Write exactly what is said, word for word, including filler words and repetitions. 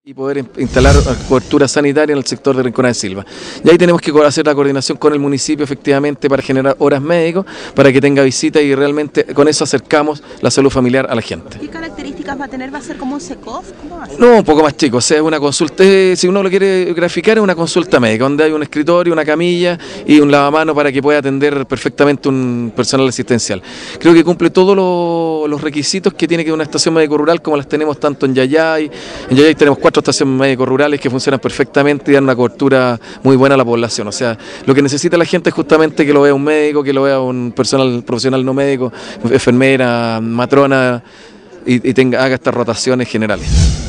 Y poder instalar cobertura sanitaria en el sector de Rinconada de Silva. Y ahí tenemos que hacer la coordinación con el municipio efectivamente para generar horas médicos, para que tenga visita y realmente con eso acercamos la salud familiar a la gente. ¿Qué características va a tener? ¿Va a ser como un SECOF? ¿Cómo va a ser? No, un poco más chico, o sea, es una consulta, si uno lo quiere graficar, es una consulta médica, donde hay un escritorio, una camilla y un lavamano para que pueda atender perfectamente un personal asistencial. Creo que cumple todos los, los requisitos que tiene que una estación médico-rural, como las tenemos tanto en Yayay. En Yayay tenemos cuatro estaciones médico-rurales que funcionan perfectamente y dan una cobertura muy buena a la población. O sea, lo que necesita la gente es justamente que lo vea un médico, que lo vea un personal profesional no médico, enfermera, matrona, y, y tenga, haga estas rotaciones generales.